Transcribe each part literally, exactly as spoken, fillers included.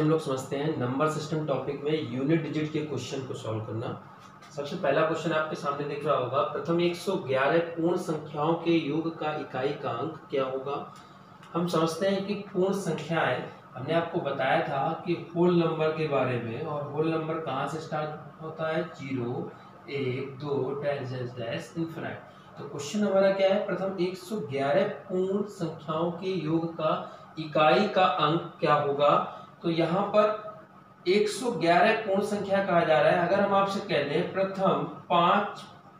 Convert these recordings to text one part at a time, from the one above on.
हम लोग समझते हैं नंबर सिस्टम टॉपिक में यूनिट डिजिट के क्वेश्चन को सॉल्व करना। सबसे पहला क्वेश्चन आपके सामने दिख रहा होगा। प्रथम एक सौ ग्यारह पूर्ण संख्याओं के योग का इकाई का अंक क्या होगा। हम समझते हैं कि पूर्ण संख्याएं, हमने आपको बताया था कि होल नंबर के बारे में, और होल नंबर कहाँ से स्टार्ट होता है, जीरो, एक, दो, डैश डैश डैश इनफिनिट। तो क्वेश्चन हमारा क्या है, प्रथम एक सौ ग्यारह पूर्ण संख्याओं के योग का इकाई का अंक क्या होगा। तो यहाँ पर एक सौ ग्यारह पूर्ण संख्या कहा जा रहा है। अगर हम आपसे कह दें प्रथम पांच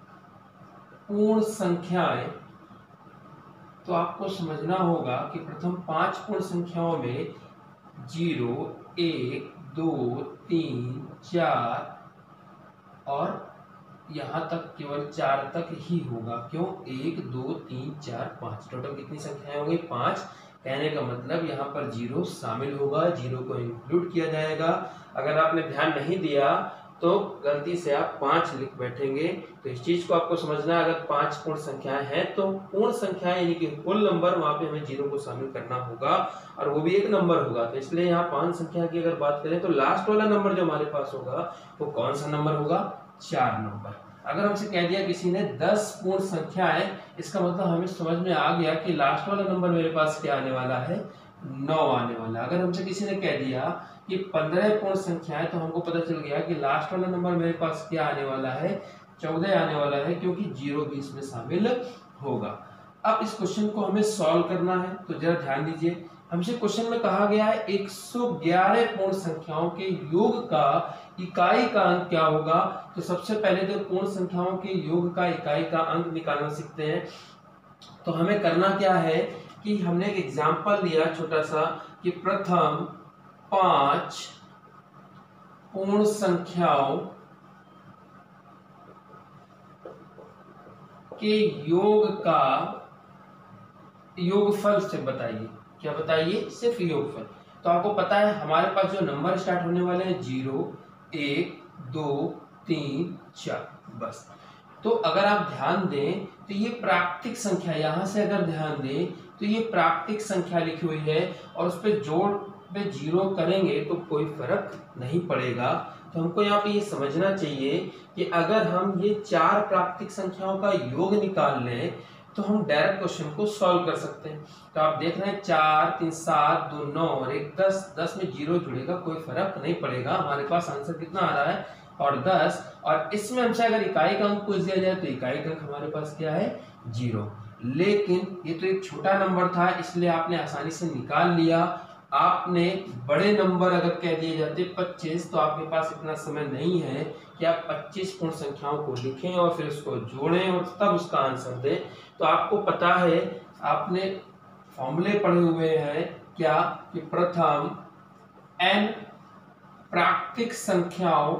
पूर्ण संख्याएं, तो आपको समझना होगा कि प्रथम पांच पूर्ण संख्याओं में जीरो, एक, दो, तीन, चार और यहां तक केवल चार तक ही होगा। क्यों, एक, दो, तीन, चार, पांच, टोटल कितनी संख्याएं होंगी, पांच। कहने का मतलब यहाँ पर जीरो शामिल होगा, जीरो को इंक्लूड किया जाएगा। अगर आपने ध्यान नहीं दिया तो गलती से आप पांच लिख बैठेंगे। तो इस चीज को आपको समझना है, अगर पांच पूर्ण संख्याएं हैं तो पूर्ण संख्याएं यानी कि होल नंबर, वहां पे हमें जीरो को शामिल करना होगा और वो भी एक नंबर होगा। तो इसलिए यहाँ पांच संख्या की अगर बात करें तो लास्ट वाला नंबर जो हमारे पास होगा वो कौन सा नंबर होगा, चार नंबर। अगर हमसे कह दिया किसी ने दस पूर्ण संख्याएं, इसका मतलब हमें समझ में आ गया कि लास्ट वाला नंबर मेरे पास क्या आने वाला है, नौ आने वाला है। अगर हमसे किसी ने कह दिया कि पंद्रह पूर्ण संख्याएं, तो हमको पता चल गया कि लास्ट वाला नंबर मेरे पास क्या आने वाला है, चौदह आने वाला है, क्योंकि जीरो भी इसमें शामिल होगा। अब इस क्वेश्चन को हमें सॉल्व करना है, तो जरा ध्यान दीजिए। हमसे क्वेश्चन में कहा गया है एक सौ ग्यारह पूर्ण संख्याओं के योग का इकाई का अंक क्या होगा। तो सबसे पहले तो पूर्ण संख्याओं के योग का इकाई का अंक निकालना सीखते हैं। तो हमें करना क्या है कि हमने एक एग्जांपल लिया छोटा सा कि प्रथम पांच पूर्ण संख्याओं के योग का योगफल से बताइए। क्या बताइए, सिर्फ योगफल। तो आपको पता है हमारे पास जो नंबर स्टार्ट होने वाले हैं जीरो, एक, दो, तीन, चार, बस। तो अगर आप ध्यान दें तो ये प्राकृतिक संख्या, यहां से अगर ध्यान दें तो ये प्राकृतिक संख्या लिखी हुई है और उस पर जोड़ पे जीरो करेंगे तो कोई फर्क नहीं पड़ेगा। तो हमको यहाँ पे ये समझना चाहिए कि अगर हम ये चार प्राकृतिक संख्याओं का योग निकाल लें तो हम डायरेक्ट क्वेश्चन को सॉल्व कर सकते हैं। तो आप देख रहे हैं चार, तीन, सात, दो, नौ और एक दस, दस में जीरो जुड़ेगा, कोई फर्क नहीं पड़ेगा। हमारे पास आंसर कितना आ रहा है, और दस। और इसमें हमसे अगर इकाई का अंक पूछ दिया जाए तो इकाई का अंक हमारे पास क्या है, जीरो। लेकिन ये तो एक छोटा नंबर था, इसलिए आपने आसानी से निकाल लिया। आपने बड़े नंबर अगर कह दिए जाते पच्चीस, तो आपके पास इतना समय नहीं है कि आप पच्चीस पूर्ण संख्याओं को लिखें और फिर उसको जोड़ें और तब उसका आंसर दें। तो आपको पता है, आपने फॉर्मूले पढ़े हुए हैं क्या, कि प्रथम n प्राकृतिक संख्याओं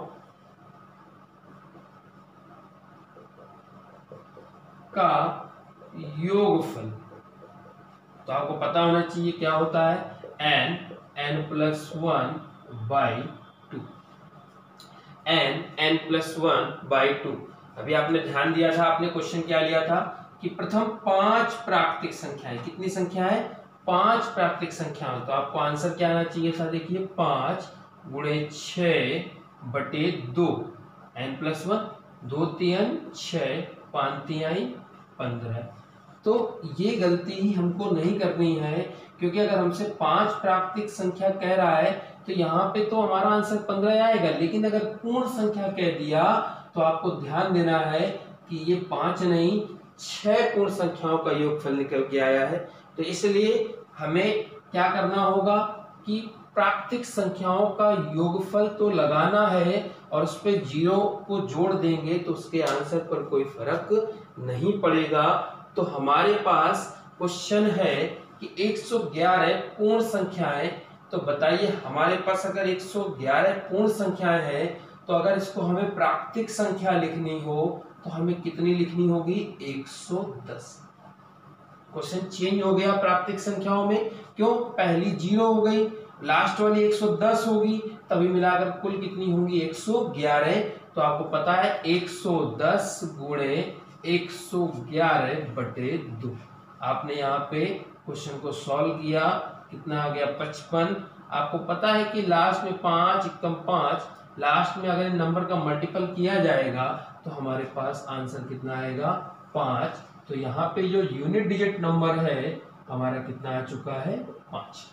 का योगफल। तो आपको पता होना चाहिए क्या होता है, n n plus one by two, n n plus one by two. अभी आपने ध्यान दिया था, आपने क्वेश्चन क्या लिया था कि प्रथम पांच प्राकृतिक संख्याएं, कितनी संख्या है, पांच प्राकृतिक संख्याएं। तो आपको आंसर क्या आना चाहिए था, देखिए पांच गुणे छ बटे दो, n प्लस वन, दो तीन छह, पांच तिहाई पंद्रह। तो ये गलती ही हमको नहीं करनी है, क्योंकि अगर हमसे पांच प्राकृतिक संख्या कह रहा है तो यहाँ पे तो हमारा आंसर पंद्रह आएगा। लेकिन अगर पूर्ण संख्या कह दिया तो आपको ध्यान देना है कि ये पांच नहीं, छह पूर्ण संख्याओं का योगफल निकल के आया है। तो इसलिए हमें क्या करना होगा कि प्राकृतिक संख्याओं का योगफल तो लगाना है और उस पर जीरो को जोड़ देंगे तो उसके आंसर पर कोई फर्क नहीं पड़ेगा। तो हमारे पास क्वेश्चन है कि एक सौ ग्यारह पूर्ण संख्याएं। तो बताइए हमारे पास अगर एक सौ ग्यारह पूर्ण संख्याएं हैं तो अगर इसको हमें प्राकृतिक संख्या लिखनी हो तो हमें कितनी लिखनी होगी, एक सौ दस। क्वेश्चन चेंज हो गया प्राकृतिक संख्याओं में, क्यों, पहली जीरो हो गई, लास्ट वाली एक सौ दस होगी, तभी मिलाकर कुल कितनी होगी, एक सौ ग्यारह। तो आपको पता है एक सौ दस गुणे एक सौ ग्यारह बटे दो। आपने यहाँ पे क्वेश्चन को सॉल्व किया, कितना आ गया, पचपन। आपको पता है कि लास्ट में पांच एकम पांच, लास्ट में अगर नंबर का मल्टीपल किया जाएगा तो हमारे पास आंसर कितना आएगा, पांच। तो यहाँ पे जो यूनिट डिजिट नंबर है हमारा कितना आ चुका है, पांच।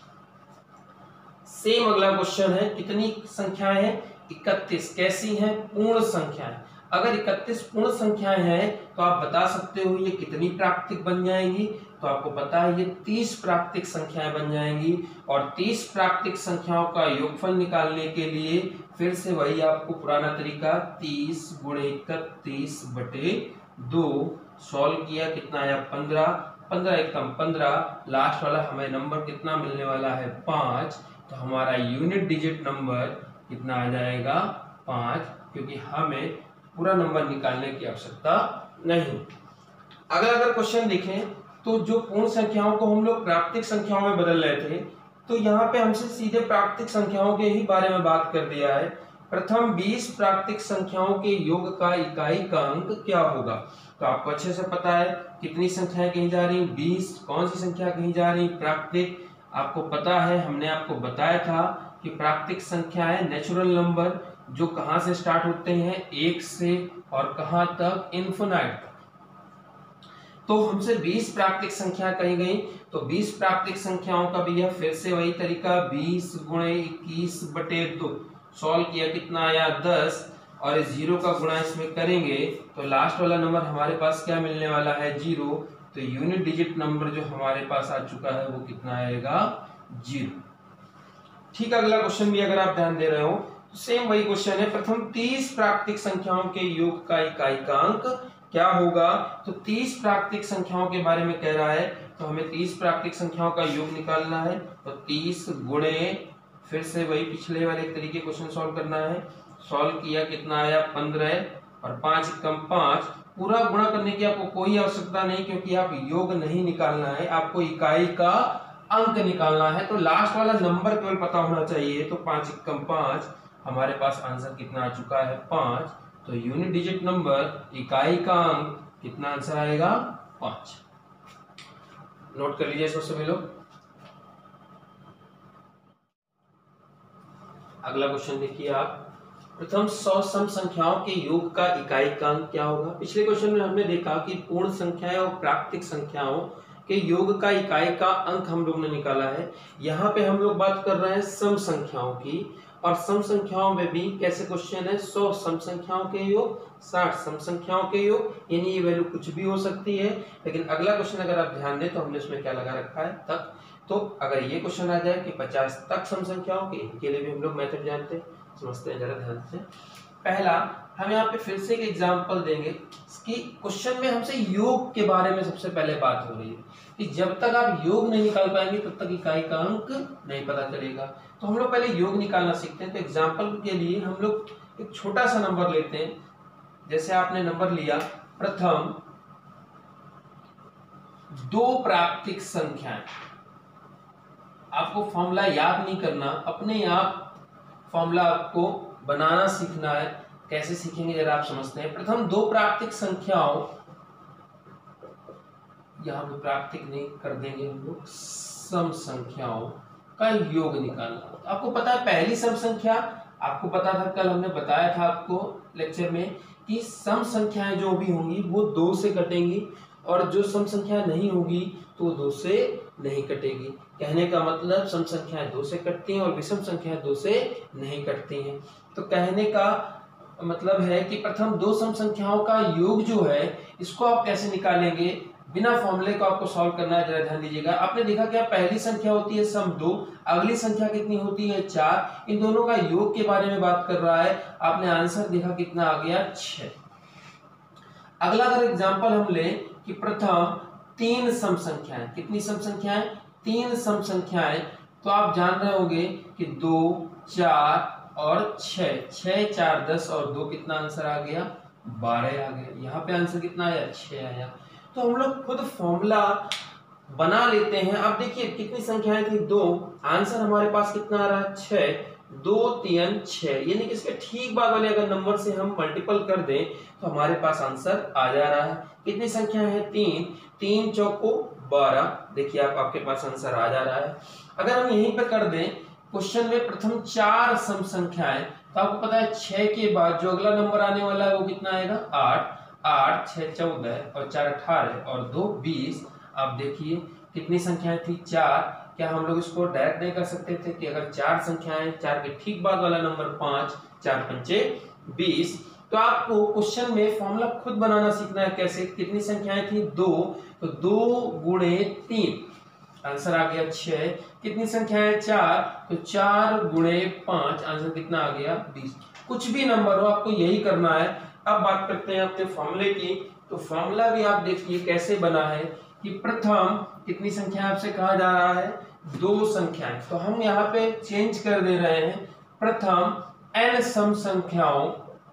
सेम अगला क्वेश्चन है, कितनी संख्याएं हैं, इकतीस। कैसी हैं, पूर्ण संख्याएं। अगर इकतीस पूर्ण संख्याएं हैं तो आप बता सकते हो ये कितनी प्राकृतिक बन जाएंगी, तो आपको पता है ये तीस प्राकृतिक संख्याएं बन जाएंगी। और तीस प्राकृतिक संख्याओं का योगफल निकालने के लिए फिर से वही आपको पुराना तरीका, तीस गुणे इकतीस बटे दो, सॉल्व किया, कितना आया, पंद्रह, पंद्रह एकम पंद्रह, लास्ट वाला हमें नंबर कितना मिलने वाला है, पांच। तो हमारा यूनिट डिजिट नंबर कितना आ जाएगा, पांच, क्योंकि हमें पूरा नंबर निकालने की आवश्यकता नहीं। अगर अगर क्वेश्चन देखें तो जो पूर्ण संख्याओं को हम लोग प्राकृतिक संख्याओं में बदल रहे थे, तो यहाँ पे हमसे सीधे प्राकृतिक संख्याओं के ही बारे में बात कर दिया है। प्रथम बीस प्राकृतिक संख्याओं के योग का इकाई का अंक क्या होगा। तो आपको अच्छे से पता है कितनी संख्याएं कहीं जा रही, बीस, कौन सी संख्या कहीं जा रही, प्राकृतिक। आपको पता है, हमने आपको बताया था कि प्राकृतिक संख्याएं नेचुरल नंबर जो कहां से स्टार्ट होते हैं, एक से, और कहां तक, इन्फिनाइट। तो हमसे बीस प्राकृतिक संख्या कही गई, तो बीस प्राकृतिक संख्याओं का भी है फिर से वही तरीका, बीस गुणे इक्कीस बटे दो, सॉल्व किया, कितना आया, दस, और इस जीरो का गुणा इसमें करेंगे तो लास्ट वाला नंबर हमारे पास क्या मिलने वाला है, जीरो। तो यूनिट डिजिट नंबर जो हमारे पास आ चुका है वो कितना आएगा, जीरो। ठीक, अगला क्वेश्चन भी अगर आप ध्यान दे रहे हो तो सेम वही क्वेश्चन है, प्रथम तीस प्राकृतिक संख्याओं के योग का इकाई का अंक क्या होगा। तो तीस प्राकृतिक संख्याओं के बारे में कह रहा है, तो हमें तीस प्राकृतिक संख्याओं का योग निकालना है। तो तीस गुणे, फिर से वही पिछले वाले तरीके क्वेश्चन सॉल्व करना है, सॉल्व किया, कितना आया, पंद्रह, और पांच कम पांच। पूरा गुणा करने की आपको कोई आवश्यकता नहीं, क्योंकि आप योग नहीं निकालना है, आपको इकाई का अंक निकालना है। तो लास्ट वाला नंबर केवल पता होना चाहिए। तो पांच कम पांच, हमारे पास आंसर कितना आ चुका है, पांच। तो यूनिट डिजिट नंबर, इकाई का अंक कितना आंसर आएगा, पांच। नोट कर लीजिए इसको सभी लोग। अगला क्वेश्चन देखिए आप, प्रथम सौ सम संख्याओं के योग का इकाई का अंक क्या होगा। पिछले क्वेश्चन में हमने देखा कि पूर्ण संख्याएं और प्राकृतिक संख्याओं के योग का इकाई का अंक हम लोग ने निकाला है। यहाँ पे हम लोग बात कर रहे हैं सम संख्याओं की, और सम संख्याओं में भी कैसे क्वेश्चन है, सौ सम संख्याओं के योग, साठ सम संख्याओं के योग, यानी ये वैल्यू कुछ भी हो सकती है। लेकिन अगला क्वेश्चन अगर आप ध्यान दें तो हमने उसमें क्या लगा रखा है, तक। तो अगर ये क्वेश्चन आ जाए कि पचास तक सम संख्याओं के, इनके लिए भी हम लोग मेथड जानते हैं, समझते हैं जरा ध्यान से। पहला, हम यहाँ पे फिर से एक एग्जांपल देंगे कि क्वेश्चन में हमसे योग के बारे में सबसे पहले बात हो रही है कि जब तक आप योग नहीं निकाल पाएंगे तब तक इकाई का अंक नहीं पता चलेगा। तो हम लोग पहले योग निकालना सीखते हैं। तो एग्जांपल के लिए हम लोग एक छोटा सा नंबर लेते हैं। जैसे आपने नंबर लिया, प्रथम दो प्राकृतिक संख्याएं। आपको फॉर्मूला याद नहीं करना, अपने आप फॉर्मूला आपको बनाना सीखना है। कैसे सीखेंगे जरा आप समझते हैं। प्रथम दो प्राकृतिक संख्याओं, यहां पे प्राकृतिक नहीं कर देंगे हम लोग, सम संख्याओं का योग निकालना। आपको पता है पहली सम संख्या, आपको पता था, कल हमने बताया था आपको लेक्चर में कि सम संख्याएं जो भी होंगी वो दो से कटेंगी, और जो सम संख्या नहीं होगी तो दो से नहीं कटेगी। कहने का मतलब सम संख्याएं दो से कटती हैं और विषम संख्याएं दो से नहीं कटती हैं। तो कहने का मतलब है कि प्रथम दो सम संख्याओं का योग जो है इसको आप कैसे निकालेंगे, बिना फॉर्मूले को आपको सॉल्व करना है। जरा ध्यान दीजिएगा, आपने देखा क्या, पहली संख्या होती है सम दो, अगली संख्या कितनी होती है, चार। इन दोनों का योग के बारे में बात कर रहा है। आपने आंसर देखा कितना आ गया, छह। अगला अगर एग्जांपल हम लें कि प्रथम तीन सम संख्याएं, कितनी सम संख्याएं, तीन सम संख्याएं। तो आप जान रहे होंगे कि दो, चार और छह, छह चार दस और दो, कितना आंसर आ गया, बारह आ गया। यहाँ पे आंसर कितना आया, छह आया। तो हम लोग खुद फॉर्मूला बना लेते हैं। अब देखिए कितनी संख्याएं थी, दो, आंसर हमारे पास कितना आ रहा है, छह। दो तीन छह, यानी कि इसके ठीक बाद वाले अगर नंबर से हम मल्टीपल कर दें तो हमारे पास आंसर आ जा रहा है। कितनी संख्या है, तीन, तीन चौको बारह। देखिए आप, आपके पास आंसर आ जा रहा है। अगर हम यहीं पर कर दें क्वेश्चन में प्रथम चार सम संख्याएं, तो आपको पता है छह के बाद जो अगला नंबर आने वाला है वो कितना आएगा, आठ। आठ छह चौदह और चार अठारह और दो बीस। आप देखिए कितनी संख्याएं थी, चार। क्या हम लोग इसको डायरेक्ट नहीं कर सकते थे कि अगर चार संख्याएं, चार के ठीक बाद वाला नंबर पांच, चार पंचे बीस। तो आपको क्वेश्चन में फॉर्मूला खुद बनाना सीखना है। कैसे, कितनी संख्याएं थी, दो, तो दो गुणे तीन, आंसर आ गया छह। कितनी संख्याएं, चार, तो चार गुणे पांच, आंसर कितना आ गया, बीस। कुछ भी नंबर हो आपको यही करना है। अब बात करते हैं अपने फॉर्मूले की। तो फॉर्मूला भी आप देखिए कैसे बना है कि प्रथम कितनी संख्या आपसे कहा जा रहा है, दो संख्याएं। तो हम यहाँ पे चेंज कर दे रहे हैं, प्रथम n सम संख्याओं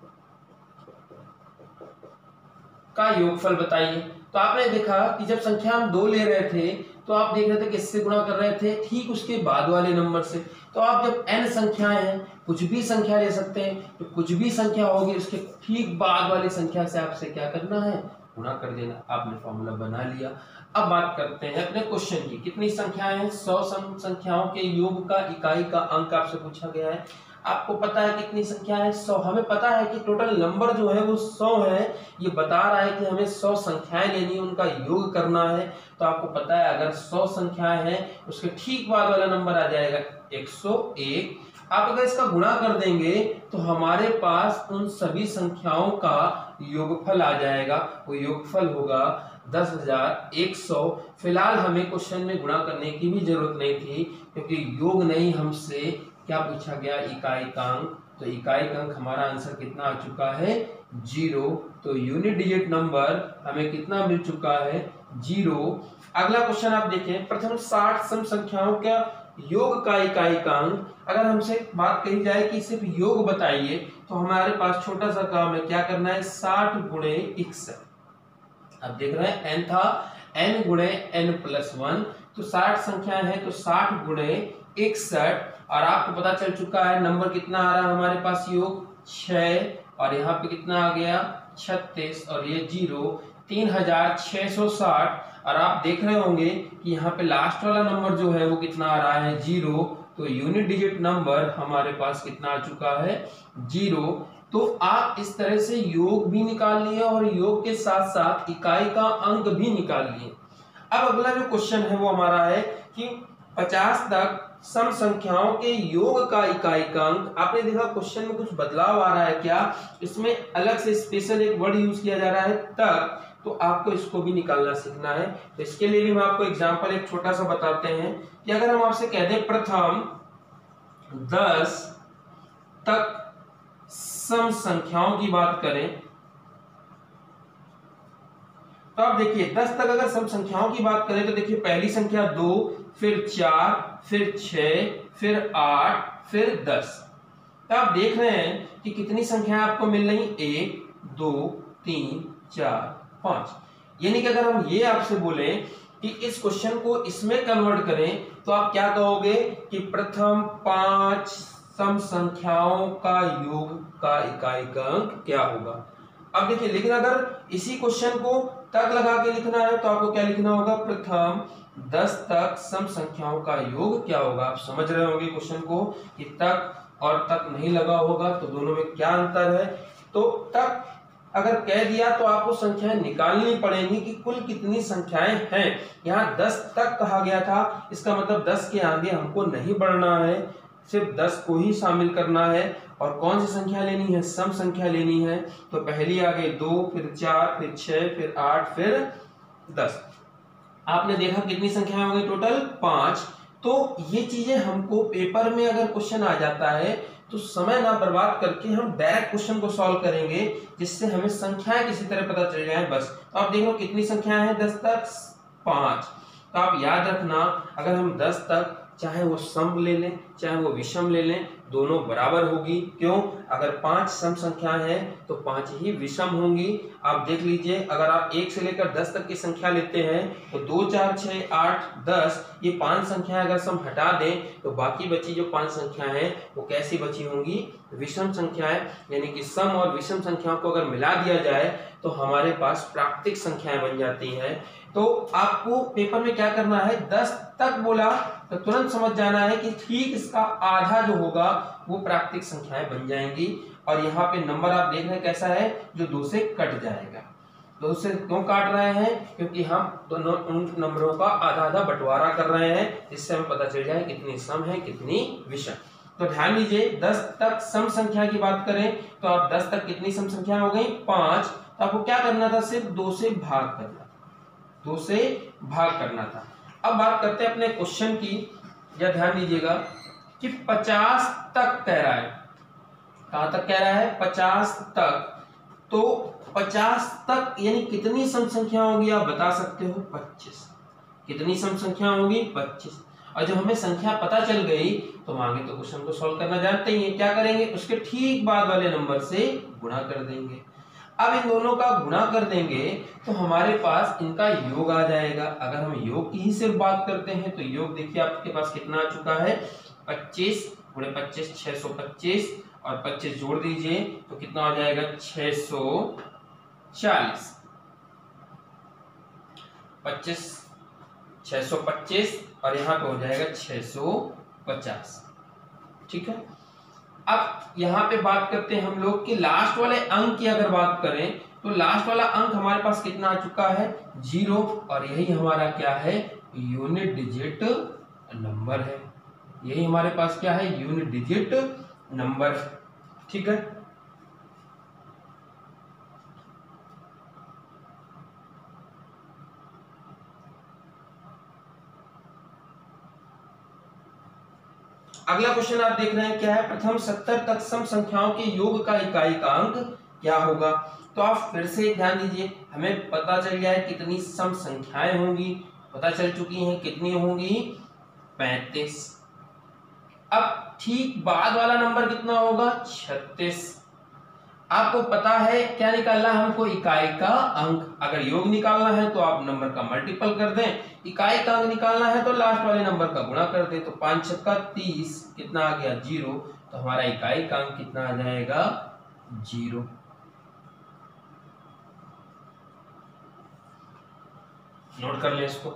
का योगफल बताइए। तो आपने देखा कि जब संख्या हम दो ले रहे थे तो आप देख रहे थे किससे गुणा कर रहे थे, ठीक उसके बाद वाले नंबर से। तो आप जब n संख्याएं हैं, कुछ भी संख्या ले सकते हैं, तो कुछ भी संख्या होगी उसके ठीक बाद वाली संख्या से आपसे क्या करना है, गुणा कर देना। आपने फॉर्मूला बना लिया। अब बात करते हैं अपने क्वेश्चन की। कितनी संख्याएं हैं, सौ संख्याओं के योग का इकाई का अंक आपसे पूछा गया है। आपको पता है कितनी संख्या है, सौ। हमें पता है कि टोटल नंबर जो है वो सौ है। ये बता रहा है कि हमें सौ संख्याएं लेनी है, उनका योग करना है। तो आपको पता है अगर सौ संख्याएं हैं उसके ठीक बाद वाला नंबर आ जाएगा एक सौ एक। आप अगर इसका गुणा कर देंगे तो हमारे पास उन सभी संख्याओं का योगफल आ जाएगा। वो योगफल होगा दस हजार एक सौ। फिलहाल हमें क्वेश्चन में गुणा करने की भी जरूरत नहीं थी, क्योंकि योग नहीं, हमसे क्या पूछा गया, इकाई का अंक। तो इकाई का अंक हमारा आंसर कितना आ चुका है, जीरो। तो यूनिट डिजिट नंबर हमें कितना मिल चुका है, जीरो। अगला क्वेश्चन आप देखें, प्रथम साठ सम संख्याओं का योग का इकाई का अंक। अगर हमसे बात कही जाए कि सिर्फ योग बताइए, तो हमारे पास छोटा सा काम है, क्या करना है, साठ गुणे इकसठ। अब देख रहे हैं n था, n गुणे n प्लस वन, तो साठ संख्याएं हैं तो साठ गुणे इकसठ। और आपको पता चल चुका है नंबर कितना आ रहा है हमारे पास, योग छह, और यहाँ पे कितना आ गया, छत्तीस, और ये जीरो, तीन हजार छह सौ साठ। और आप देख रहे होंगे कि यहाँ पे लास्ट वाला नंबर जो है वो कितना आ रहा है, जीरो। तो यूनिट डिजिट नंबर हमारे पास कितना आ चुका है, जीरो। तो आप इस तरह से योग भी निकाल लिए और योग के साथ साथ इकाई का अंक भी निकाल लिए। अब अगला जो क्वेश्चन है वो हमारा है कि पचास तक सम संख्याओं के योग का इकाई का अंक। आपने देखा क्वेश्चन में कुछ बदलाव आ रहा है क्या, इसमें अलग से स्पेशल एक वर्ड यूज किया जा रहा है, तक। तो आपको इसको भी निकालना सीखना है। तो इसके लिए भी मैं आपको एग्जांपल एक छोटा सा बताते हैं कि अगर हम आपसे कह दें प्रथम दस तक सम संख्याओं की बात करें, तो आप देखिए दस तक अगर सम संख्याओं की बात करें तो देखिए पहली संख्या दो, फिर चार, फिर छह, फिर आठ, फिर दस। तो आप देख रहे हैं कि कितनी संख्याएं आपको मिल रही, एक, दो, तीन, चार, पांच। यानी कि अगर हम ये आपसे बोले कि इस क्वेश्चन को इसमें कन्वर्ट करें तो आप क्या कहोगे कि प्रथम पांच सम संख्याओं का योग का इकाई का अंक क्या होगा। अब देखिए, लेकिन अगर इसी क्वेश्चन को तक लगा के लिखना है तो आपको क्या लिखना होगा, प्रथम दस तक सम संख्याओं का योग क्या होगा। आप समझ रहे होंगे क्वेश्चन को कि तक और तक नहीं लगा होगा तो दोनों में क्या अंतर है। तो तक अगर कह दिया तो आपको संख्याएं निकालनी पड़ेंगी कि कुल कितनी संख्याएं हैं। यहाँ दस तक कहा गया था, इसका मतलब दस के आगे हमको नहीं बढ़ना है, सिर्फ दस को ही शामिल करना है। और कौन सी संख्या लेनी है, सम संख्या लेनी है। तो पहली आ गई दो, फिर चार, फिर छह, फिर आठ, फिर दस। आपने देखा कितनी संख्या हो गई टोटल, पांच। तो ये चीजें हमको पेपर में अगर क्वेश्चन आ जाता है तो समय ना बर्बाद करके हम डायरेक्ट क्वेश्चन को सॉल्व करेंगे, जिससे हमें संख्याएं किसी तरह पता चल जाए बस। तो आप देखो कितनी संख्याएं हैं दस तक, पांच। तो आप याद रखना, अगर हम दस तक चाहे वो सम ले लें चाहे वो विषम ले लें, दोनों बराबर होगी। क्यों? अगर पांच सम संख्याएं हैं तो पांच ही विषम होंगी। आप देख लीजिए, अगर आप एक से लेकर दस तक की संख्या लेते हैं तो दो, चार, छह, आठ, दस, ये पांच संख्याएं अगर सम हटा दें तो बाकी बची जो पांच संख्याएं हैं वो कैसी बची होंगी? विषम संख्याएं। यानी कि सम और विषम संख्याओं को अगर मिला दिया जाए तो हमारे पास प्राकृतिक संख्याएं बन जाती हैं। तो आपको पेपर में क्या करना है, दस तक बोला तो तुरंत समझ जाना है कि ठीक इसका आधा जो होगा वो प्राकृतिक संख्याएं बन जाएंगी। और यहाँ पे नंबर आप देख रहे हैं कैसा है, जो दो से कट जाएगा। दो से क्यों काट रहे हैं? क्योंकि हम दोनों उन नंबरों का आधा आधा बंटवारा कर रहे हैं, जिससे हमें पता चल जाए कितनी सम है कितनी विषम। तो ध्यान दीजिए, दस तक सम संख्या की बात करें तो आप दस तक कितनी सम संख्या हो गई? पांच। तो आपको क्या करना था? सिर्फ दो से भाग करना, दो से भाग करना था। अब बात करते हैं अपने क्वेश्चन की। या ध्यान दीजिएगा कि पचास तक कह रहा है। कहां तक कह रहा है? पचास तक। तो पचास तक यानी कितनी सम संख्या होगी आप बता सकते हो? पच्चीस। कितनी सम संख्या होगी? पच्चीस। और जब हमें संख्या पता चल गई तो हम आगे तो क्वेश्चन को सॉल्व करना जानते ही हैं। क्या करेंगे? उसके ठीक बाद वाले नंबर से गुणा कर देंगे। अब इन दोनों का गुणा कर देंगे तो हमारे पास इनका योग आ जाएगा। अगर हम योग की ही सिर्फ बात करते हैं तो योग देखिए आपके पास कितना आ चुका है? पच्चीस गुणे पच्चीस, छह सौ पच्चीस, और पच्चीस जोड़ दीजिए तो कितना आ जाएगा? छह सौ चालीस। पच्चीस, छह सौ पच्चीस, और यहाँ पे हो जाएगा छह सौ पचास। ठीक है। अब यहाँ पे बात करते हैं हम लोग कि लास्ट वाले अंक की अगर बात करें तो लास्ट वाला अंक हमारे पास कितना आ चुका है? जीरो। और यही हमारा क्या है? यूनिट डिजिट नंबर है। यही हमारे पास क्या है? Unit digit number. ठीक है। अगला क्वेश्चन आप देख रहे हैं क्या है? प्रथम सत्तर तक सम संख्याओं के योग का इकाई का अंक क्या होगा? तो आप फिर से ध्यान दीजिए, हमें पता चल गया है कितनी सम संख्याएं होंगी, पता चल चुकी हैं कितनी होंगी? पैंतीस। अब ठीक बाद वाला नंबर कितना होगा? छत्तीस। आपको पता है क्या निकालना है हमको? इकाई का अंक। अगर योग निकालना है तो आप नंबर का मल्टीपल कर दें, इकाई का अंक निकालना है तो लास्ट वाले नंबर का गुणा कर दें। तो पांच छक्का तीस, कितना आ गया? जीरो। तो हमारा इकाई का अंक कितना आ जाएगा? जीरो। नोट कर ले इसको।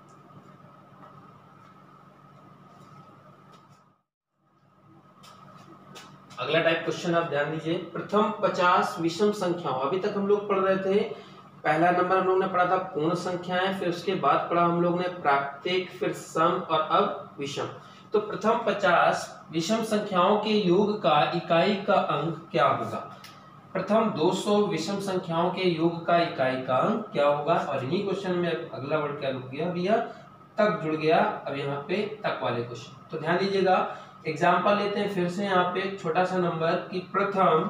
अगला टाइप क्वेश्चन आप ध्यान दीजिए। प्रथम पचास विषम संख्याओं, अभी तक हम लोग पढ़ रहे थे, पहला नंबर हम लोग ने पढ़ा था पूर्ण संख्याएं, फिर उसके बाद पढ़ा हम लोग ने प्राकृतिक, फिर सम, और अब विषम। तो प्रथम पचास विषम संख्याओं के योग का इकाई का अंक क्या होगा? प्रथम दो सौ विषम संख्याओं के योग का इकाई का अंक क्या होगा? और इन्हीं क्वेश्चन में अगला वर्ड क्या रुक गया भैया? तक जुड़ गया। अब यहाँ पे तक वाले क्वेश्चन तो ध्यान दीजिएगा। एग्जाम्पल लेते हैं फिर से यहाँ पे एक छोटा सा नंबर कि प्रथम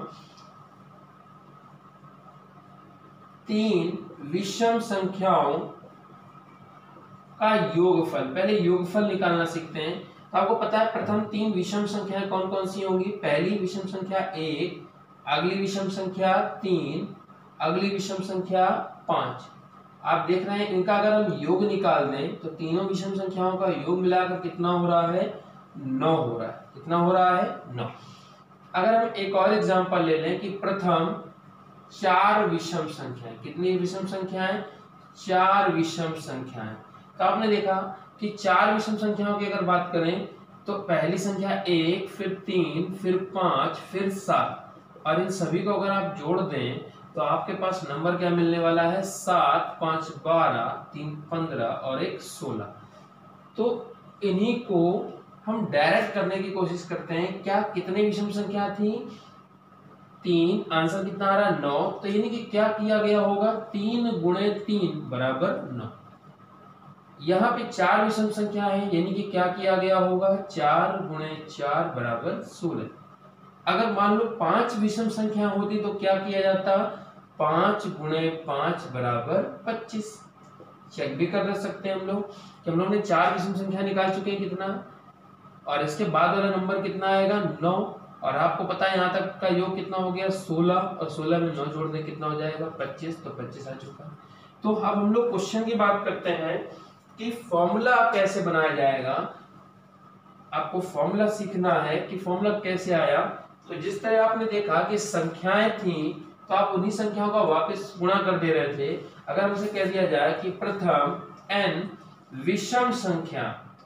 तीन विषम संख्याओं का योगफल। पहले योगफल निकालना सीखते हैं। तो आपको पता है प्रथम तीन विषम संख्याएं कौन कौन सी होंगी? पहली विषम संख्या एक, अगली विषम संख्या तीन, अगली विषम संख्या पांच। आप देख रहे हैं इनका अगर हम योग निकाल दें तो तीनों विषम संख्याओं का योग मिलाकर कितना हो रहा है? नौ हो रहा है। कितना हो रहा है? नौ। अगर हम एक और एग्जांपल ले लें कि प्रथम चार विषम संख्याएं, कितनी विषम संख्याएं? चार विषम संख्याएं। तो आपने देखा कि चार विषम संख्याओं की अगर बात करें तो पहली संख्या एक, फिर तीन, फिर पांच, फिर सात, और इन सभी को अगर आप जोड़ दें तो आपके पास नंबर क्या मिलने वाला है? सात, पांच बारह, तीन पंद्रह, और एक सोलह। तो इन्हीं को हम डायरेक्ट करने की कोशिश करते हैं। क्या कितने विषम संख्या थी? तीन। आंसर कितना आ रहा? नौ। तो यानी कि क्या किया गया होगा? तीन गुणे तीन बराबर नौ। यहाँ पे चार विषम संख्या है, यानी कि क्या किया गया होगा? चार गुणे चार बराबर सोलह। अगर मान लो पांच विषम संख्या होती तो क्या किया जाता? पांच गुणे पांच बराबर पच्चीस। चेक भी कर सकते हैं हम लोग कि हम लोग ने चार विषम संख्या निकाल चुके हैं। कितना? और इसके बाद वाला नंबर कितना आएगा नौ, और आपको पता है यहाँ तक का योग कितना हो गया सोलह, और सोलह में नौ जोड़ दें कितना हो जाएगा पच्चीस, तो पच्चीस आ चुका है। तो अब हम लोग क्वेश्चन की बात करते हैं कि फॉर्मूला कैसे बनाया जाएगा। आपको फॉर्मूला सीखना है कि फॉर्मूला कैसे आया। तो जिस तरह आपने देखा कि संख्याएं थी तो आप उन्हीं संख्याओं का वापस गुणा कर दे रहे थे। अगर हमसे कह दिया जाए कि प्रथम n विषम संख्या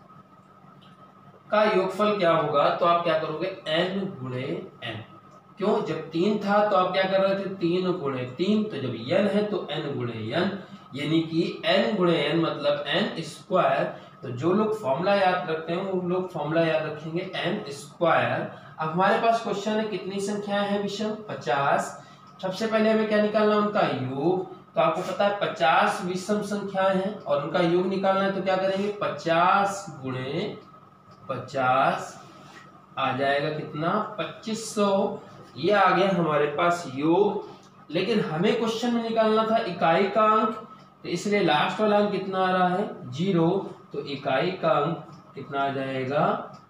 का योगफल क्या होगा, तो आप क्या करोगे n गुणे n। क्यों, जब तीन था तो आप क्या कर रहे थे तीन गुणे तीन, तो जब n है तो n गुणे n, यानी कि n गुणे n मतलब n स्क्वायर। तो जो लोग फॉर्मूला याद रखते हैं वो लोग फॉर्मूला याद रखेंगे n स्क्वायर। अब हमारे पास क्वेश्चन है कितनी संख्याएं हैं विषम, पचास। सबसे पहले हमें क्या निकालना उनका योग, तो आपको पता है पचास विषम संख्याएं हैं और उनका योग निकालना है, तो क्या करेंगे पचास गुणे पचास आ जाएगा कितना पच्चीस सौ। ये आ गया हमारे पास योग। लेकिन हमें क्वेश्चन में निकालना था इकाई का अंक, तो इसलिए लास्ट वाला अंक कितना आ रहा है जीरो, तो इकाई का अंक कितना आ जाएगा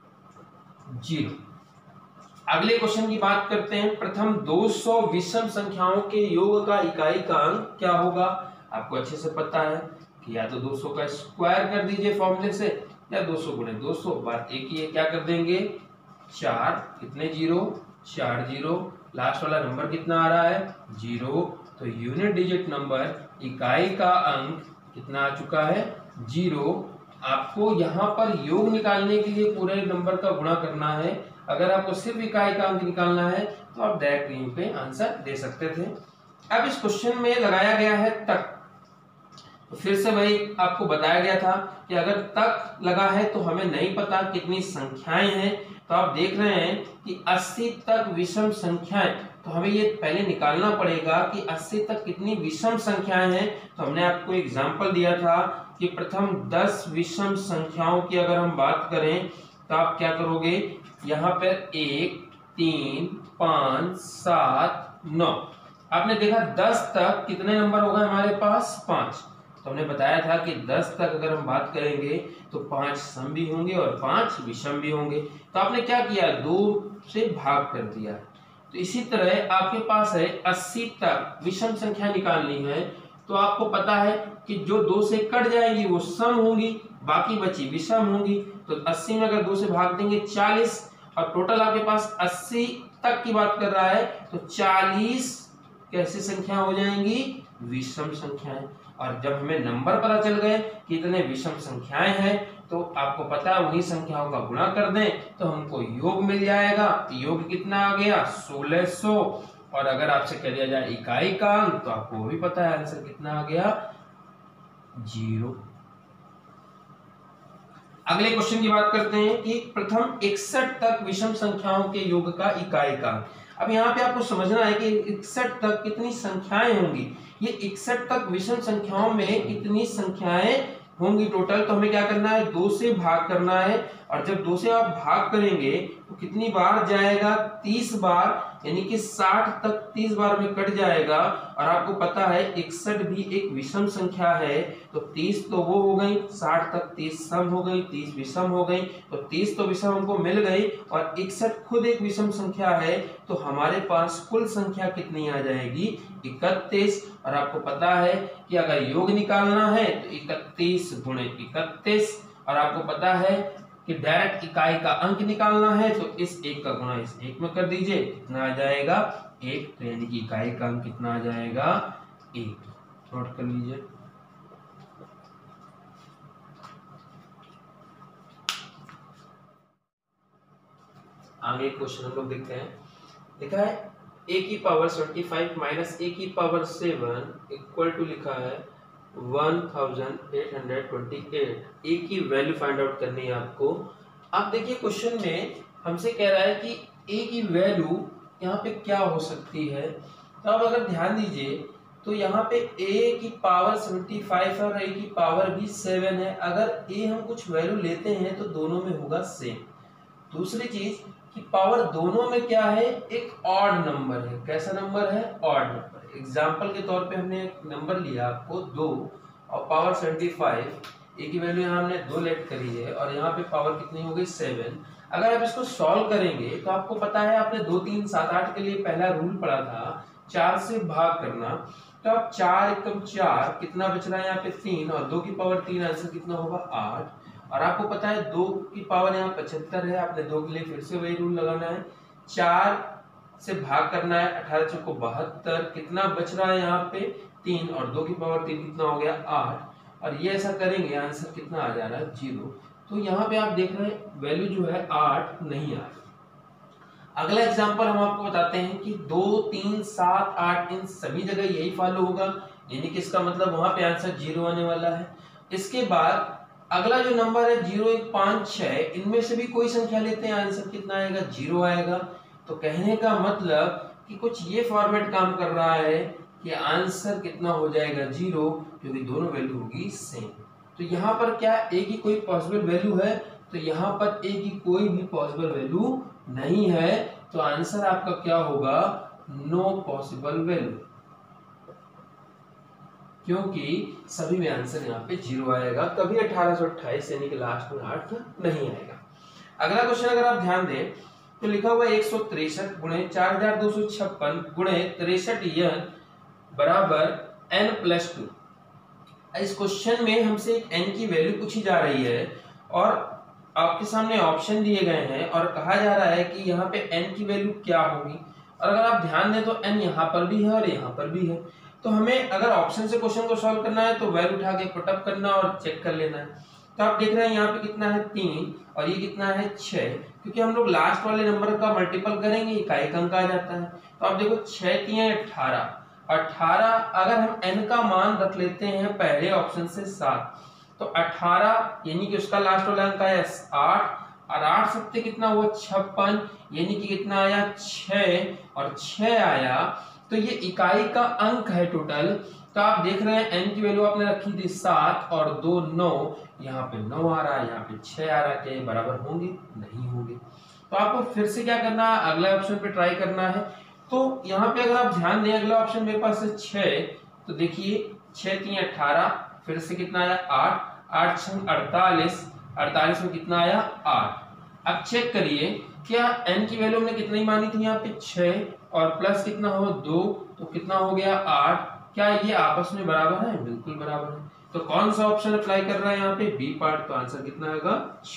जीरो। अगले क्वेश्चन की बात करते हैं। प्रथम दो सौ विषम संख्याओं के योग का इकाई का अंक क्या होगा। आपको अच्छे से पता है कि या तो दो सौ का स्क्वायर कर दीजिए फॉर्मूले से, या दो सौ गुणे दो सौ, बात एक ही है, क्या कर देंगे चार, कितने जीरो चार जीरो, लास्ट वाला नंबर कितना आ रहा है जीरो, तो यूनिट डिजिट नंबर इकाई का अंक कितना आ चुका है जीरो। आपको यहाँ पर योग निकालने के लिए पूरे नंबर का गुणा करना है। अगर आपको सिर्फ इकाई का अंक निकालना है तो आप डायरेक्ट यहीं पे आंसर दे सकते थे। अब इस क्वेश्चन में लगाया गया है तक, तो फिर से वही आपको बताया गया था कि अगर तक लगा है तो हमें नहीं पता कितनी संख्याएं हैं। तो आप देख रहे हैं कि अस्सी तक विषम संख्याएं, तो हमें ये पहले निकालना पड़ेगा कि अस्सी तक कितनी विषम संख्याएं हैं। तो हमने आपको एग्जांपल दिया था कि प्रथम दस विषम संख्याओं की अगर हम बात करें तो आप क्या करोगे, यहाँ पर एक, तीन, पांच, सात, नौ। आपने देखा दस तक कितने नंबर हो गए हमारे पास पांच। तो हमने बताया था कि दस तक अगर हम बात करेंगे तो पांच सम भी होंगे और पांच विषम भी होंगे। तो आपने क्या किया, दो से भाग कर दिया। तो इसी तरह आपके पास है अस्सी तक विषम संख्या निकालनी है, तो आपको पता है कि जो दो से कट जाएंगी वो सम होंगी, बाकी बची विषम होंगी। तो अस्सी में अगर दो से भाग देंगे चालीस, और टोटल आपके पास अस्सी तक की बात कर रहा है, तो चालीस कैसी संख्या हो जाएंगी विषम संख्याएं। और जब हमें नंबर पता चल गए कि इतने विषम संख्याएं हैं, तो आपको पता है उन्हीं संख्याओं का गुणा कर दें तो हमको योग मिल जाएगा। योग कितना आ गया सोलह सौ। और अगर आपसे कह दिया जाए इकाई का अंक, तो आपको वो भी पता है आंसर कितना आ गया जीरो। अगले क्वेश्चन की बात करते हैं कि प्रथम इकसठ तक विषम संख्याओं के योग का इकाई का अंक। अब यहाँ पे आपको समझना है कि इकसठ तक कितनी संख्याएं होंगी। ये इकसठ तक विषम संख्याओं में कितनी संख्याएं होंगी टोटल, तो हमें क्या करना है दो से भाग करना है। और जब दो से आप भाग करेंगे तो कितनी बार जाएगा तीस बार, यानी कि साठ तक तीस बार में कट जाएगा। और आपको पता है इकसठ भी एक विषम संख्या है, तो तीस तो वो हो गई, साठ तक तीस सम हो गई, तीस विषम हो गई। तो तीस तो विषम हमको मिल गई और इकसठ खुद एक विषम संख्या है, तो हमारे पास कुल संख्या कितनी आ जाएगी इकतीस। और आपको पता है कि अगर योग निकालना है तो इकतीस गुणे इकतीस, और आपको पता है कि डायरेक्ट इकाई का अंक निकालना है तो इस एक का गुणा इस एक में कर दीजिए, कितना आ जाएगा एक, तो यानी कि इकाई का अंक कितना आ जाएगा एक। नोट कर लीजिए। आगे क्वेश्चन हम लोग देखते हैं। लिखा है a की पावर पचहत्तर माइनस a की पावर सेवन इक्वल टू लिखा है one thousand eight hundred twenty eight. a की वैल्यू फाइंड आउट करनी है आपको। आप देखिए क्वेश्चन में हमसे कह रहा है कि a की वैल्यू यहाँ पे क्या हो सकती है। तो अब अगर ध्यान दीजिए तो यहाँ पे a की पावर पचहत्तर और a की पावर भी सेवन है। अगर a हम कुछ वैल्यू लेते हैं तो दोनों में होगा सेम। दूसरी चीज कि पावर दोनों में क्या है, एक ऑड नंबर है। कैसा नंबर है, ऑड नंबर। एग्जांपल के तौर पे हमने एक नंबर लिया आपको दो और पावर पचहत्तर, ए की वैल्यू यहाँ हमने दो लेट करी है और यहाँ पे पावर कितनी हो गई सेवन। अगर आप इसको सॉल्व करेंगे तो आपको पता है, आपने दो तीन सात आठ के लिए पहला रूल पढ़ा था, चार से भाग करना। तो अब चार एकम चार, कितना बच रहा है यहाँ पे तीन, और दो की पावर तीन, आंसर कितना होगा आठ। और आपको पता है दो की पावर यहाँ पचहत्तर है, आपने दो के लिए फिर से वही रूल लगाना है, चार से भाग करना है, अठारह चौको बहत्तर, कितना बच रहा है यहाँ पे तीन, और दो की पावर तीन कितना हो गया आठ। और ये ऐसा करेंगे आंसर कितना आ जा रहा है जीरो। तो यहाँ पे आप देख रहे हैं वैल्यू जो है आठ नहीं आ रही। अगला एग्जांपल हम आपको बताते हैं कि दो तीन सात आठ इन सभी जगह यही फॉलो होगा, यानी कि इसका मतलब वहां पे आंसर जीरो आने वाला है। इसके बाद अगला जो नंबर है जीरो एक पांच छह, इनमें से भी कोई संख्या लेते हैं, आंसर कितना आएगा जीरो आएगा। तो कहने का मतलब कि कुछ ये फॉर्मेट काम कर रहा है कि आंसर कितना हो जाएगा जीरो, क्योंकि दोनों वैल्यू होगी सेम। तो यहाँ पर क्या ए की कोई पॉसिबल वैल्यू है, तो यहाँ पर ए की कोई भी पॉसिबल वैल्यू नहीं है। तो आंसर आपका क्या होगा, नो पॉसिबल वैल्यू, क्योंकि सभी में आंसर यहाँ पे जीरो आएगा, कभी अठारह सौ अट्ठाईस यानी कि लास्ट में आठ नहीं आएगा। अगला क्वेश्चन अगर आप ध्यान दें तो लिखा हुआ एक सौ तिरसठ गुणे चार हजार दो सौ छप्पन गुणे तिरसठ यन बराबर एन प्लस टू। इस क्वेश्चन में हमसे एक n की वैल्यू पूछी जा रही है और आपके सामने ऑप्शन दिए गए हैं और कहा जा रहा है कि यहाँ पे n की वैल्यू क्या होगी। और अगर आप ध्यान दें तो n यहाँ पर भी है और यहाँ पर भी है। तो हमें अगर ऑप्शन से क्वेश्चन को सॉल्व करना है तो वैल्यू उठा के पुटअप करना और चेक कर लेना है। तो आप देख रहे हैं यहाँ पे कितना है तीन और ये कितना है छह, क्योंकि हम लोग लास्ट वाले नंबर का मल्टीपल करेंगे इकाई का अंक आ जाता है। तो आप देखो छह तीन अठारह, अठारह अगर हम n का मान रख लेते हैं पहले ऑप्शन से सात, तो अठारह यानी कि उसका लास्ट वाला अंक आया आठ, और आठ सत्ते कितना हुआ छप्पन, यानी कि कितना आया छह और छह आया। तो ये इकाई का अंक है टोटल। तो आप देख रहे हैं n की वैल्यू आपने रखी थी सात और दो नौ, यहाँ पे नौ आ रहा है, यहाँ पे छह आ रहा है, क्या ये बराबर होंगे? नहीं होंगे। तो आपको फिर से क्या करना है, अगले ऑप्शन पे ट्राई करना है। तो यहाँ पे अगर आप ध्यान दें अगला ऑप्शन मेरे पास है छह, तो देखिए छह तीन अठारह, फिर से कितना आया आठ, आठ छह अड़तालीस, अड़तालीस में कितना आया आठ। अब चेक करिए क्या n की वैल्यू हमने कितनी मानी थी यहाँ पे छह और प्लस कितना हो दो, तो कितना हो गया आठ। क्या ये आपस में बराबर है? बिल्कुल बराबर है। तो कौन सा ऑप्शन अप्लाई कर रहा है यहाँ पे? B part. तो आंसर कितना आएगा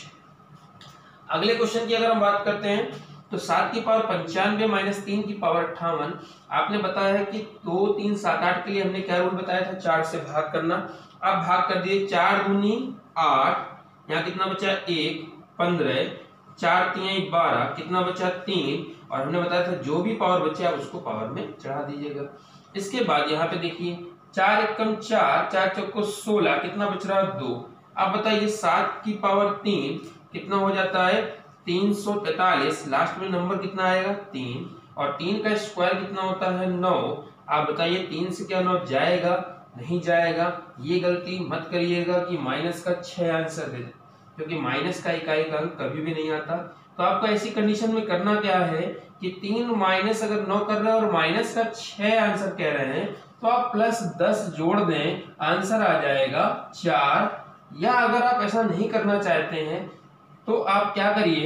छह। अगले क्वेश्चन की अगर हम बात करते हैं तो सात की पावर पंचानवे माइनस तीन की पावर अट्ठावन। आपने बताया है कि दो तीन सात आठ के लिए हमने क्या रूल बताया था, चार से भाग करना। अब भाग कर दिए, चार दूनी आठ, यहाँ कितना बचा एक, पंद्रह, चार तीन बारह, कितना बचा तीन, और हमने बताया था जो भी पावर बचे आप उसको पावर में चढ़ा दीजिएगा। इसके बाद यहाँ पे देखिए चार एकम चार, चार चौको सोलह, कितना बच रहा है दो। अब बताइए सात की पावर तीन कितना हो जाता है तीन सौ तैतालीस, लास्ट में नंबर कितना आएगा तीन, और तीन का स्क्वायर कितना होता है नौ। आप बताइए तीन से क्या नौ जाएगा? नहीं जाएगा। ये गलती मत करिएगा कि माइनस का छह आंसर दे दे, क्योंकि माइनस का इकाई का अंक कभी भी नहीं आता। तो आपको ऐसी कंडीशन में करना क्या है कि तीन माइनस अगर नौ कर रहे हैं और माइनस का छह आंसर कह रहे हैं तो आप प्लस दस जोड़ दें, आंसर आ जाएगा चार। या अगर आप ऐसा नहीं करना चाहते हैं तो आप क्या करिए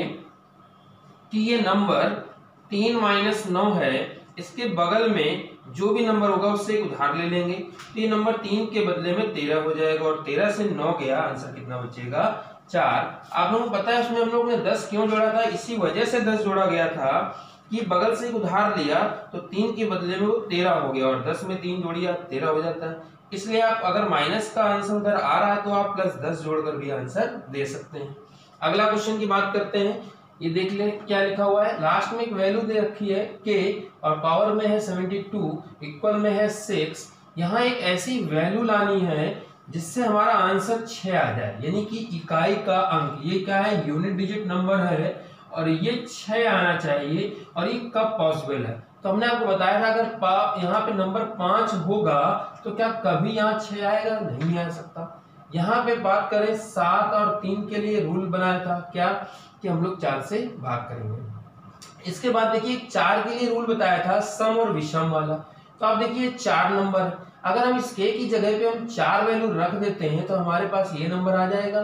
कि ये नंबर तीन माइनस नौ है, इसके बगल में जो भी नंबर होगा उससे एक उधार ले लेंगे। तो ये नंबर तीन के बदले में तेरह हो जाएगा, और तेरह से नौ गया, आंसर कितना बचेगा चार। आप लोगों को पता है उसमें हम लोग ने दस क्यों जोड़ा था? इसी वजह से दस जोड़ा गया था कि बगल से एक उधार लिया तो तीन के बदले में वो तेरह हो गया, और दस में तीन जोड़िया तेरह हो जाता है। इसलिए आप अगर माइनस का आंसर उधर आ रहा है तो आप प्लस दस जोड़कर भी आंसर दे सकते हैं। अगला क्वेश्चन की बात करते हैं। ये देख ले क्या लिखा हुआ है, लास्ट में एक वैल्यू दे रखी है के और पावर में है बहत्तर, इक्वल में है सिक्स। यहाँ एक ऐसी वैल्यू लानी है जिससे हमारा आंसर छह आ जाए, यानी कि इकाई का अंक। ये क्या है? यूनिट डिजिट नंबर है और ये छह आना चाहिए, और ये कब पॉसिबल है? तो हमने आपको बताया था अगर यहाँ पे नंबर पांच होगा तो क्या कभी यहाँ छह आएगा? नहीं आ सकता। यहाँ पे बात करें सात और तीन के लिए रूल बनाया था क्या, कि हम लोग चार से भाग करेंगे। इसके बाद देखिए चार के लिए रूल बताया था सम और विषम वाला। तो आप देखिए चार नंबर, अगर हम इस के की जगह पे हम चार वैल्यू रख देते हैं तो हमारे पास ये नंबर आ जाएगा,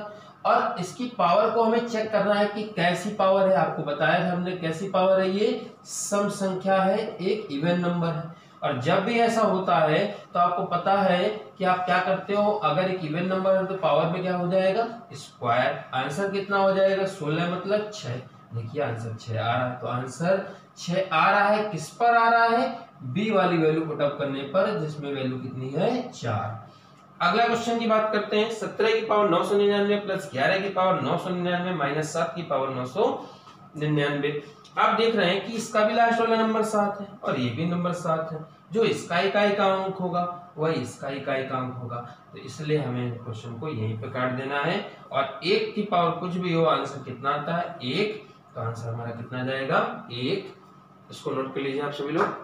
और इसकी पावर को हमें चेक करना है कि कैसी पावर है। आपको बताया था हमने कैसी पावर है, ये सम संख्या है, एक इवन नंबर है। और जब भी ऐसा होता है तो आपको पता है कि आप क्या करते हो, अगर एक इवन नंबर है तो पावर में क्या हो जाएगा, स्क्वायर। आंसर कितना हो जाएगा, सोलह मतलब छह। देखिए आंसर छह आ रहा है, तो आंसर छह आ रहा है। किस पर आ रहा है, बी वाली वैल्यू पुटअप करने पर, जिसमें वैल्यू कितनी है, चार। अगला क्वेश्चन की बात करते हैं। सत्रह की पावर नौ सौ निन्यानवे प्लस ग्यारह की पावर नौ सौ निन्यानवे माइनस सात की पावर नौ सौ निन्यानवे। आप देख रहे हैं कि इसका भी लास्ट वाला नंबर सात है और ये भी नंबर सात है। जो इसका इकाई का अंक होगा वही इसका इकाई का अंक होगा, तो इसलिए हमें क्वेश्चन को यहीं पे काट देना है। और एक की पावर कुछ भी हो, आंसर कितना आता है, एक। तो आंसर हमारा कितना जाएगा, एक। इसको नोट कर लीजिए आप सभी लोग।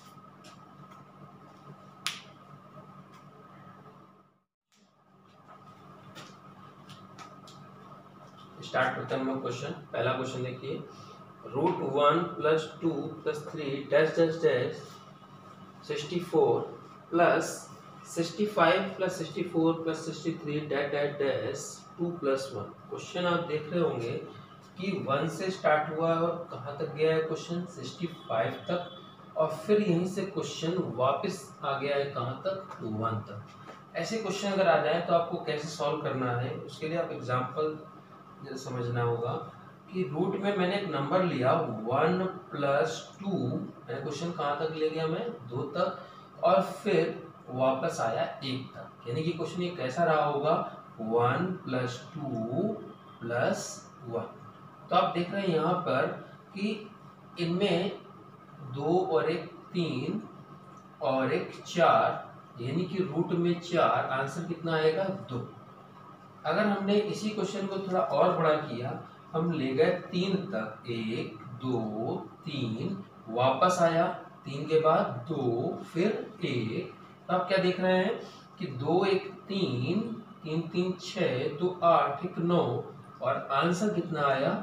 स्टार्ट करते हैं हम क्वेश्चन। पहला क्वेश्चन देखिए, root one plus two plus three dash dash dash sixty four plus sixty five plus sixty four plus sixty three dash dash dash two plus one. Question आप देख रहे होंगे कि वन से स्टार्ट हुआ और कहाँ तक गया है क्वेश्चन, सिक्सटी फाइव तक, और फिर यहीं से क्वेश्चन वापस आ गया है कहाँ तक, वन तक। ऐसे क्वेश्चन अगर आ जाए तो आपको कैसे सॉल्व करना है, उसके लिए आप एग्जाम्पल समझना होगा कि रूट में मैंने एक नंबर लिया वन प्लस टू, मैंने क्वेश्चन कहाँ तक ले गया मैं, दो तक, और फिर वापस आया एक तक। यानी कि क्वेश्चन ये कैसा रहा होगा, one plus two plus one. तो आप देख रहे हैं यहाँ पर कि इनमें दो और एक तीन और एक चार, यानी कि रूट में चार, आंसर कितना आएगा, दो। अगर हमने इसी क्वेश्चन को थोड़ा और बड़ा किया, हम ले गए तीन तक, एक दो तीन, वापस आया तीन के बाद दो फिर एक, तो आप क्या देख रहे हैं कि दो एक तीन, तीन तीन छः, दो आठ, एक नौ, और आंसर कितना आया,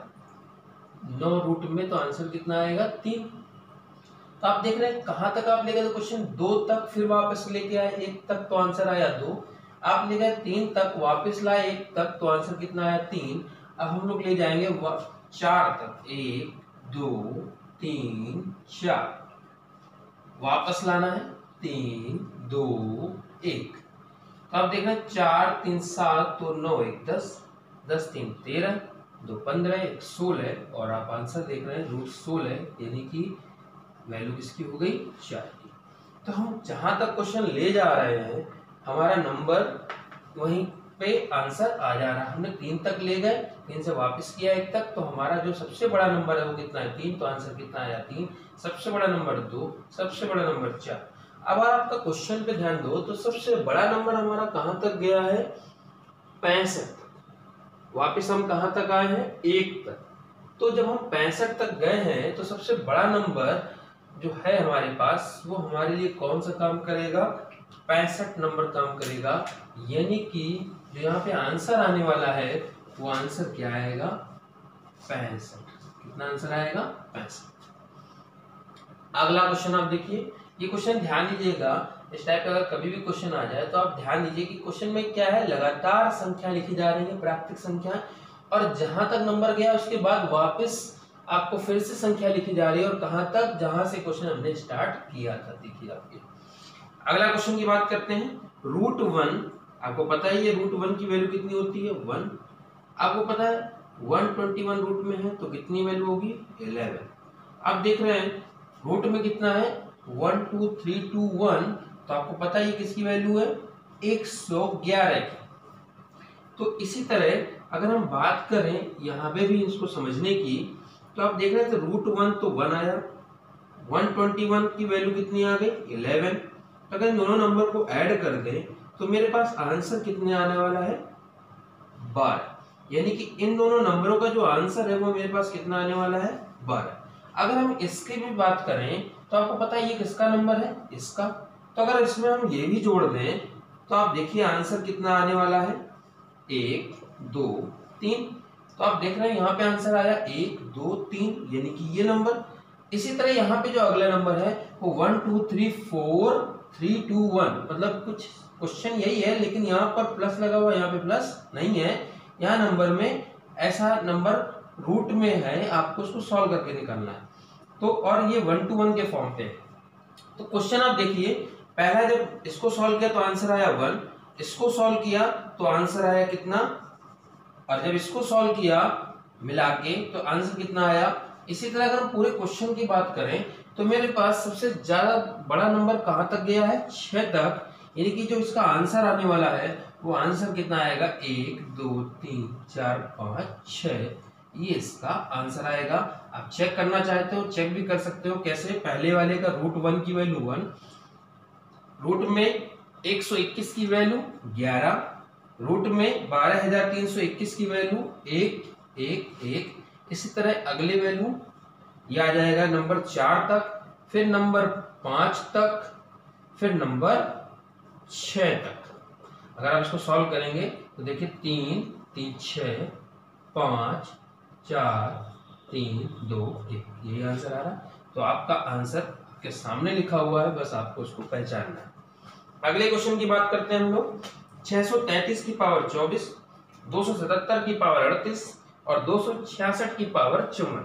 नौ रूट में, तो आंसर कितना आएगा, तीन। तो आप देख रहे हैं कहाँ तक आप ले गए, तो क्वेश्चन दो तक, फिर वापस लेके आए एक तक, तो आंसर आया दो। आप ले गए तीन तक, वापस लाए एक तक, तो आंसर कितना आया, तीन। अब हम लोग ले जाएंगे चार तक, एक दो तीन चार, वापस लाना है तीन दो एक। तो आप देख रहे हैं चार तीन सात, तो नौ एक दस, दस तीन तेरह, दो पंद्रह, एक सोलह, और आप आंसर देख रहे हैं रूट सोलह, यानी कि वैल्यू किसकी हो गई, चार की। तो हम जहां तक क्वेश्चन ले जा रहे हैं हमारा नंबर वहीं पे आंसर आ जा रहा है। हमने तीन तक ले गए, तीन से वापस किया एक तक, तो हमारा जो सबसे बड़ा नंबर है वो कितना है, तीन, तो आंसर कितना आया, तीन। सबसे बड़ा नंबर दो, सबसे बड़ा नंबर चार। अब अगर आपका क्वेश्चन पे ध्यान दो तो सबसे बड़ा नंबर हमारा कहाँ तक गया है, पैंसठ। वापिस हम कहाँ तक आए हैं, एक तक। तो जब हम पैंसठ तक गए हैं तो सबसे बड़ा नंबर जो है हमारे पास वो हमारे लिए कौन सा काम करेगा, पैंसठ नंबर काम करेगा। यानी कि जो यहाँ पे आंसर आने वाला है वो आंसर क्या आएगा, पैंसठ। कितना आंसर आएगा, पैंसठ। अगला क्वेश्चन आप देखिए, ये क्वेश्चन ध्यान दीजिएगा, इस टाइप का अगर कभी भी क्वेश्चन आ जाए तो आप ध्यान दीजिए कि क्वेश्चन में क्या है, लगातार संख्या लिखी जा रही है, प्राकृतिक संख्या, और जहां तक नंबर गया उसके बाद वापस आपको फिर से संख्या लिखी जा रही है, और कहां तक, जहां से क्वेश्चन हमने स्टार्ट किया था। देखिए आपके अगला क्वेश्चन की बात करते हैं, रूट वन। आपको पता है ये रूट वन की वैल्यू कितनी होती है, वन। आपको पता है वन ट्वेंटी वन रूट में है तो कितनी वैल्यू होगी, इलेवन। आप देख रहे हैं रूट में कितना है, one two three two one, तो आपको पता है ये किसकी वैल्यू है, एक सौ ग्यारह की। तो इसी तरह अगर हम बात करें यहाँ पे भी इसको समझने की, तो आप देख रहे हैं तो रूट वन तो वन आया, वन ट्वेंटी वन की वैल्यू कितनी आ गई, इलेवन। तो अगर दोनों नंबर को ऐड कर दें तो मेरे पास आंसर कितने आने वाला है, बारह। यानी कि इन दोनों नंबरों का जो आंसर है वो मेरे पास कितना आने वाला है, बारह। अगर हम इसकी भी बात करें तो आपको पता है ये किसका नंबर है, इसका। तो अगर इसमें हम ये भी जोड़ दें तो आप देखिए आंसर कितना आने वाला है, एक दो तीन। तो आप देख रहे हैं यहाँ पे आंसर आया एक दो तीन, यानी कि ये नंबर। इसी तरह यहाँ पे जो अगला नंबर है वो one two three four three two one, मतलब कुछ क्वेश्चन यही है लेकिन यहाँ पर प्लस लगा हुआ, यहाँ पे प्लस नहीं है, यहाँ नंबर में ऐसा नंबर रूट में है, आपको उसको सॉल्व करके निकालना है। तो और ये वन टू वन के फॉर्म पे। तो क्वेश्चन आप देखिए, पहला जब इसको सॉल्व किया तो आंसर आया वन, इसको सॉल्व किया तो आंसर आया कितना, और जब इसको सॉल्व किया मिला के तो आंसर कितना आया। इसी तरह अगर हम पूरे क्वेश्चन की बात करें तो मेरे पास सबसे ज्यादा बड़ा नंबर कहां तक गया है, छह तक, यानी कि जो इसका आंसर आने वाला है वो आंसर कितना आएगा, एक दो तीन चार पाँच छह, ये इसका आंसर आएगा। आप चेक करना चाहते हो चेक भी कर सकते हो। कैसे, पहले वाले का रूट वन की वैल्यू वन, रूट में एक सौ इक्कीस की वैल्यू ग्यारह, रूट में बारह हजार तीन सौ इक्कीस की वैल्यू एक एक एक। इसी तरह अगले वैल्यू ये आ जाएगा नंबर चार तक, फिर नंबर पांच तक, फिर नंबर छह तक। अगर आप इसको सॉल्व करेंगे तो देखिए तीन तीन छह पांच चार तीन दो एक, यही आंसर आ रहा है। तो आपका आंसर आपके सामने लिखा हुआ है, बस आपको उसको पहचानना है। अगले क्वेश्चन की बात करते हैं हम लोग। छह सौ तैंतीस की पावर चौबीस, दो सौ सतहत्तर की पावर अड़तीस और दो सौ छियासठ की पावर चौवन।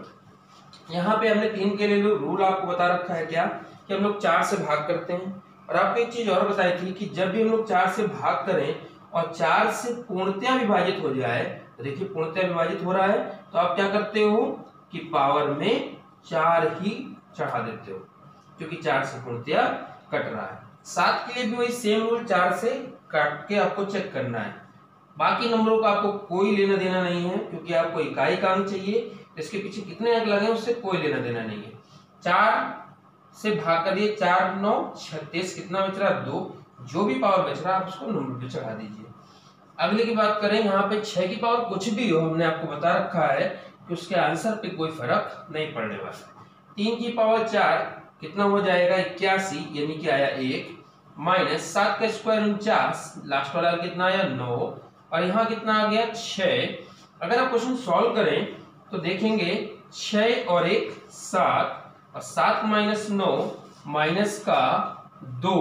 यहाँ पे हमने तीन के लिए रूल आपको बता रखा है क्या, कि हम लोग चार से भाग करते हैं। और आपको एक चीज और बताई थी कि जब भी हम लोग चार से भाग करें और चार से पूर्णतया विभाजित हो जाए, तो देखिए पूर्णतया विभाजित हो रहा है तो आप क्या करते हो कि पावर में चार ही चढ़ा देते हो, क्योंकि चार से पूर्णतया कट रहा है। सात के लिए भी वही सेम रूल, चार से काट के आपको चेक करना है। बाकी नंबरों का आपको कोई लेना देना नहीं है, क्योंकि आपको इकाई का अंक चाहिए, इसके पीछे कितने अंक लगे उससे कोई लेना देना नहीं है। चार से भाग कर दिए, चार नौ छत्तीस, कितना बच रहा है दो, जो भी पावर बच रहा है आप उसको नंबर पे चढ़ा दीजिए। अगले की बात करें, यहाँ पे छह की पावर कुछ भी हो, हमने आपको बता रखा है कि उसके आंसर पे कोई फर्क नहीं पड़ने वाला। तीन की पावर चार कितना हो जाएगा, इक्यासी, यानी कि आया एक, माइनस सात का स्क्वायर उनचास, लास्ट वाला कितना आया नौ, और यहाँ कितना आ गया छह। अगर आप क्वेश्चन सॉल्व करें तो देखेंगे छह और एक सात, और सात माइनस नौ माइनस का दो,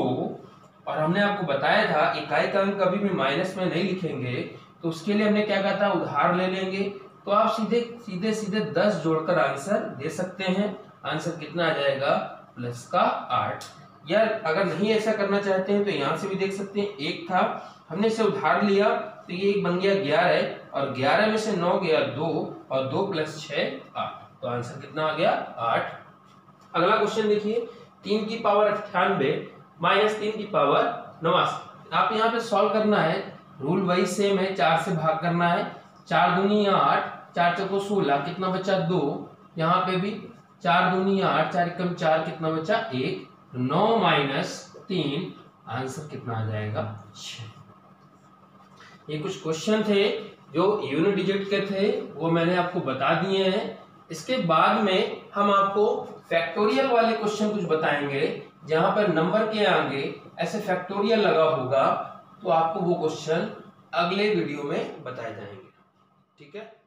और हमने आपको बताया था इकाई का अंक कभी भी माइनस में नहीं लिखेंगे, तो उसके लिए हमने क्या कहा था, उधार ले लेंगे। तो आप सीधे सीधे सीधे दस जोड़कर आंसर दे सकते हैं। आंसर कितना आ जाएगा, प्लस का आठ। या अगर नहीं ऐसा करना चाहते हैं तो यहाँ से भी देख सकते हैं, एक था हमने इसे उधार लिया तो ये एक बन गया ग्यारह, और ग्यारह में से नौ गया दो, और दो प्लस छह आठ, तो आंसर कितना आ गया आठ। अगला क्वेश्चन देखिए, तीन की पावर अट्ठानबे माइनस तीन की पावर नवासी। आप यहाँ पे सॉल्व करना है, रूल वही सेम है, चार से भाग करना है, चार दूनी आठ, चार चौको सोलह, कितना बचा दो, यहाँ पे भी चार दूनी आठ, चार एकम चार, कितना बचा एक, नौ माइनस तीन, आंसर कितना आ जाएगा छह। ये कुछ क्वेश्चन थे जो यूनिट डिजिट के थे, वो मैंने आपको बता दिए हैं। इसके बाद में हम आपको फैक्टोरियल वाले क्वेश्चन कुछ बताएंगे, जहां पर नंबर के आगे ऐसे फैक्टोरियल लगा होगा, तो आपको वो क्वेश्चन अगले वीडियो में बताए जाएंगे। ठीक है।